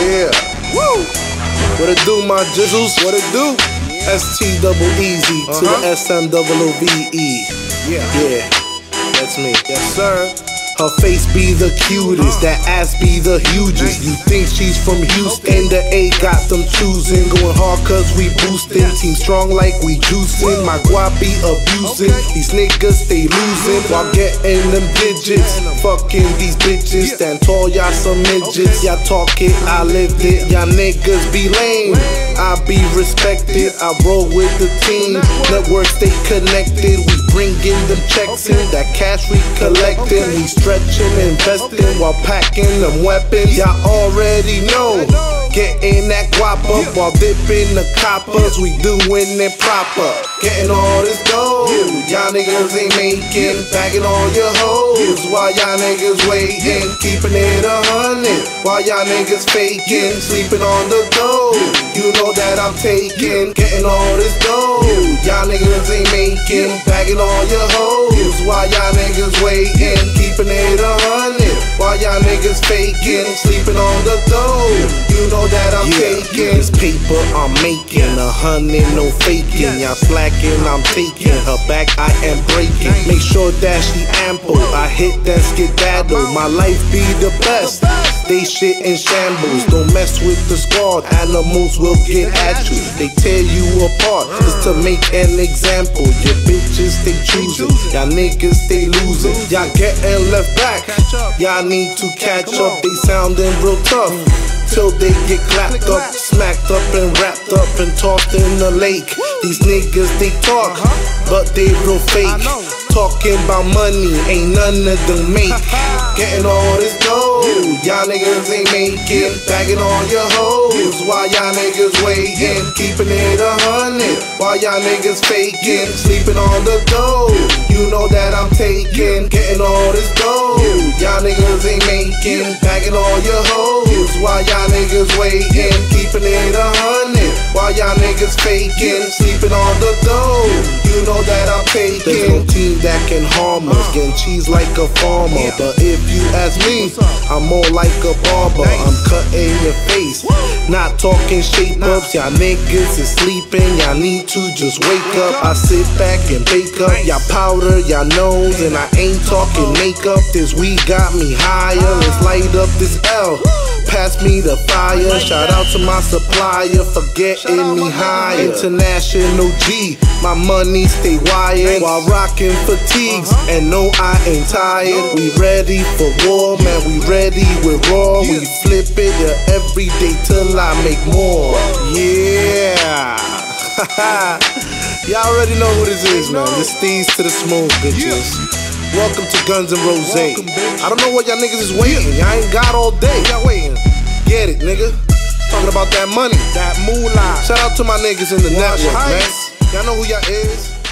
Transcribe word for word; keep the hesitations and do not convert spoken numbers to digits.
Yeah. Woo! What it do, my jizzles? What it do? S T double easy uh-huh. to the S M double O V E. Yeah. Yeah. That's me. Yes, sir. Her face be the cutest, that ass be the hugest. You think she's from Houston, the A got them choosing. Going hard cause we boosting, team strong like we juicing. My guap be abusing, these niggas stay losing while getting them digits. Fucking these bitches, stand tall, y'all some midgets. Y'all talk it, I lived it, y'all niggas be lame. I be respected, I roll with the team. Network stay connected, we bringing them checks in. That cash we collecting, we stretching, investing while packing them weapons. Y'all already know, getting that guap up while dipping the coppers. We doing it proper, getting all this dough. Y'all niggas ain't making, bagging all your hoes while y'all niggas waiting, keeping it a hundred while y'all niggas faking, sleeping on the dough. You know that I'm taking, getting all this dough. Y'all niggas ain't making, bagging all your hoes while y'all niggas waiting, keeping it a hundred while y'all niggas faking, sleeping on the dough. You know that I'm yeah. taking this paper, I'm making a hundred, no faking. Y'all slacking, I'm taking her back, I am breaking. Make sure that she ample, I hit that skedaddle. My life be the best, they shit in shambles. Don't mess with the squad, animals will get at you. They tear you apart just to make an example. Your bitches stay choosing, y'all niggas stay losing. Y'all getting left back, y'all need to catch up. They sounding real tough till they get clapped up, smacked up and wrapped up and tossed in the lake. These niggas they talk, but they real fake. Talking about money, ain't none of them make. Getting all this dough, y'all niggas ain't making, bagging all your hoes while y'all niggas waiting, keeping it a hundred while y'all niggas faking, sleeping on the dough. You know that I'm taking, getting all this dough. Y'all niggas ain't making, bagging all your hoes while y'all niggas waiting, keeping it a hundred while y'all niggas faking, sleeping on the dough. You know that I'm taking. There's no team that can harm us, getting cheese like a farmer. But if you ask me, I'm more like a barber. I'm cutting your face, not talking shape ups. Y'all niggas is sleeping, y'all need to just wake up. I sit back and bake up, y'all powder y'all nose, and I ain't talking makeup. This weed got me higher, let's light up this L. Pass me the fire, shout out to my supplier for getting me high. International G, my money stay wired while rocking fatigues, and no I ain't tired. We ready for war, man, we ready with raw. We flip it yeah, every day till I make more. Yeah. Y'all already know who this is, man. This Steez to the smooth bitches. Welcome to Guns and Rose. I don't know what y'all niggas is waiting. Y'all ain't got all day. Y'all waiting. Get it, nigga. Talking about that money, that moolah. Shout out to my niggas in the network, man. Y'all know who y'all is.